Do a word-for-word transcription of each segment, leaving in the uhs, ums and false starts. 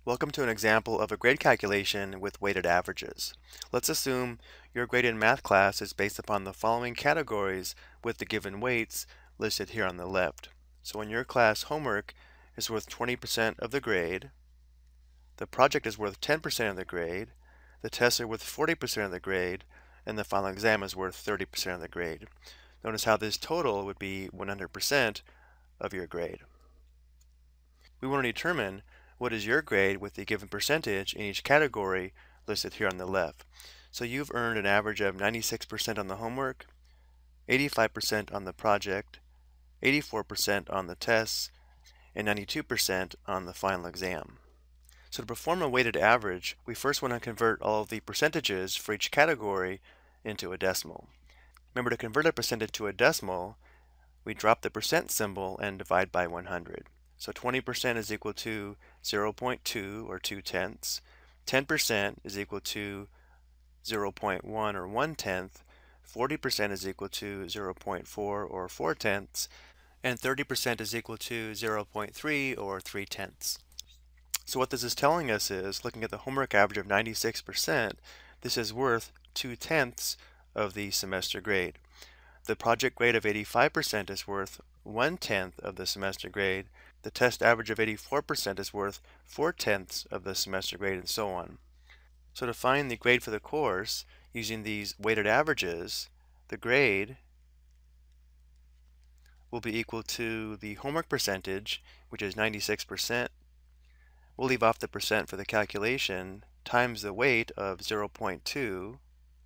Welcome to an example of a grade calculation with weighted averages. Let's assume your grade in math class is based upon the following categories with the given weights listed here on the left. So in your class, homework is worth twenty percent of the grade, the project is worth ten percent of the grade, the tests are worth forty percent of the grade, and the final exam is worth thirty percent of the grade. Notice how this total would be one hundred percent of your grade. We want to determine what is your grade with the given percentage in each category listed here on the left. So you've earned an average of ninety-six percent on the homework, eighty-five percent on the project, eighty-four percent on the tests, and ninety-two percent on the final exam. So to perform a weighted average, we first want to convert all of the percentages for each category into a decimal. Remember, to convert a percentage to a decimal, we drop the percent symbol and divide by one hundred. So twenty percent is equal to zero point two or two tenths. ten percent is equal to zero point one or one tenth. forty percent is equal to zero point four or four tenths. And thirty percent is equal to zero point three or three tenths. So what this is telling us is, looking at the homework average of ninety-six percent, this is worth two tenths of the semester grade. The project grade of eighty-five percent is worth one tenth of the semester grade. The test average of eighty-four percent is worth four tenths of the semester grade, and so on. So to find the grade for the course using these weighted averages, the grade will be equal to the homework percentage, which is ninety-six percent. We'll leave off the percent for the calculation, times the weight of zero point two,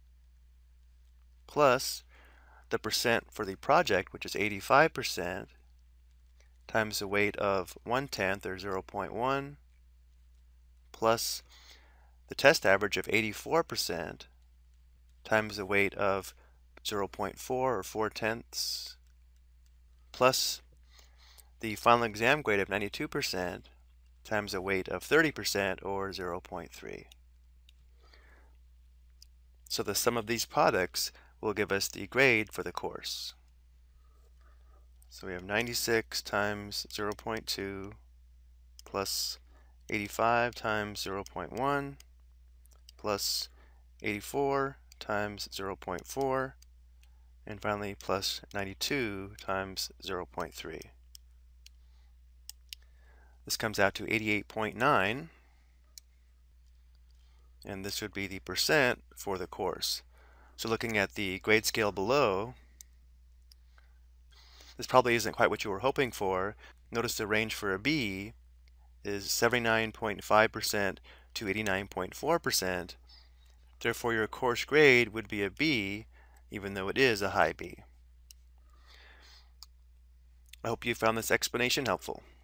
plus the percent for the project, which is eighty-five percent, times the weight of one tenth or zero point one, plus the test average of eighty-four percent, times the weight of zero point four or four tenths, plus the final exam grade of ninety-two percent, times the weight of thirty percent or zero point three. So the sum of these products will give us the grade for the course. So we have ninety-six times zero point two plus eighty-five times zero point one plus eighty-four times zero point four, and finally plus ninety-two times zero point three. This comes out to eighty-eight point nine, and this would be the percent for the course. So looking at the grade scale below, this probably isn't quite what you were hoping for. Notice the range for a B is seventy-nine point five percent to eighty-nine point four percent. Therefore, your course grade would be a B, even though it is a high B. I hope you found this explanation helpful.